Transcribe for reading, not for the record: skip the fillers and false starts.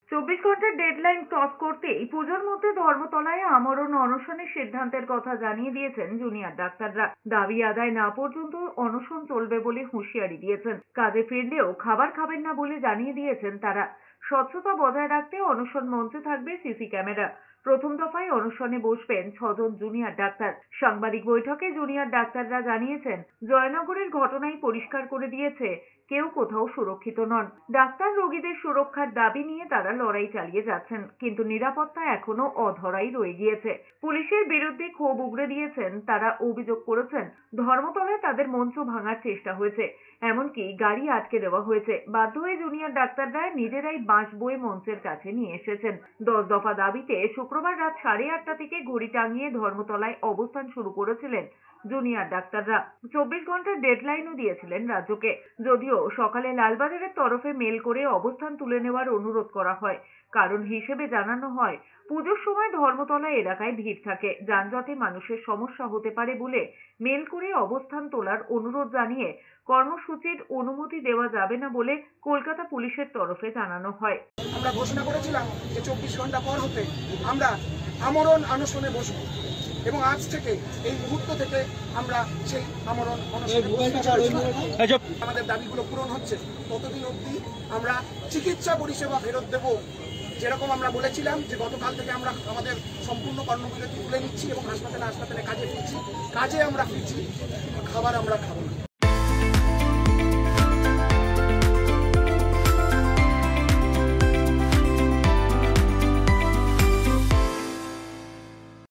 24 ঘন্টার deadline cross করতেই পুজোর মধ্যে ধর্মতলায় আমরণ অনশনের সিদ্ধান্তের কথা জানিয়ে দিয়েছেন জুনিয়র ডাক্তাররা। দাবি আদায় না পর্যন্ত অনশন চলবে বলে হুঁশিয়ারি দিয়েছেন। কাজে ফিরলেও খাবার খাবেন না বলে জানিয়ে দিয়েছেন তারা। স্বচ্ছতা বজায় রাখতে অনশন মঞ্চে থাকবে সিসি ক্যামেরা। প্রথম দফায় অনশনে বসবেন 6 জন জুনিয়র ডাক্তার। সাংবাদিক বৈঠকে জুনিয়র ডাক্তাররা জানিয়েছেন, জয়নগরের ঘটনাই পরিষ্কার করে দিয়েছে কেউ কোথাও সুরক্ষিত নন। ডাক্তার রোগীদের সুরক্ষার দাবি নিয়ে তারা লড়াই চালিয়ে যাচ্ছেন, কিন্তু নিরাপত্তা এখনো অধরাই রয়ে গিয়েছে। পুলিশের বিরুদ্ধে ক্ষোভ উগরে দিয়েছেন তারা। অভিযোগ করেছেন, ধর্মতলায় তাদের মঞ্চ ভাঙার চেষ্টা হয়েছে, এমনকি গাড়ি আটকে দেওয়া হয়েছে। বাধ্য হয়ে জুনিয়র ডাক্তাররা নিজেরাই বাঁশ বয়ে মঞ্চের কাছে নিয়ে এসেছেন। 10 দফা দাবিতে শুক্রবার রাত 8:30 থেকে ঘড়ি টাঙিয়ে ধর্মতলায় অবস্থান শুরু করেছিলেন জুনিয়র ডাক্তাররা। 24 ঘন্টার ডেডলাইনও দিয়েছিলেন রাজ্যকে। যদিও সকালে লালবাজারের তরফে মেল করে অবস্থান তুলে নেওয়ার অনুরোধ করা হয়। কারণ হিসেবে জানানো হয়, পুজোর সময় ধর্মতলা এলাকায় ভিড় থাকে, যানজটে মানুষের সমস্যা হতে পারে বলে মেল করে অবস্থান তোলার অনুরোধ জানিয়ে কর্মসূচির অনুমতি দেওয়া যাবে না বলে কলকাতা পুলিশের তরফে জানানো হয়। আমরা ঘোষণা করেছিলাম যে 24 ঘন্টা পর হতে আমরা আমরণ অনশনে বসব এবং আজ থেকে এই মুহূর্ত থেকে আমরা সেই আমরণ অনশনে আমাদের দাবিগুলো পূরণ হচ্ছে ততদিন অবধি আমরা চিকিৎসা পরিষেবা ফেরত দেব। যেরকম আমরা বলেছিলাম যে গতকাল থেকে আমরা আমাদের সম্পূর্ণ কর্মবিরতি তুলে নিচ্ছি এবং হাসপাতালে কাজে ফিরছি, কাজে আমরা ফিরছি, খাবার আমরা খাবো না।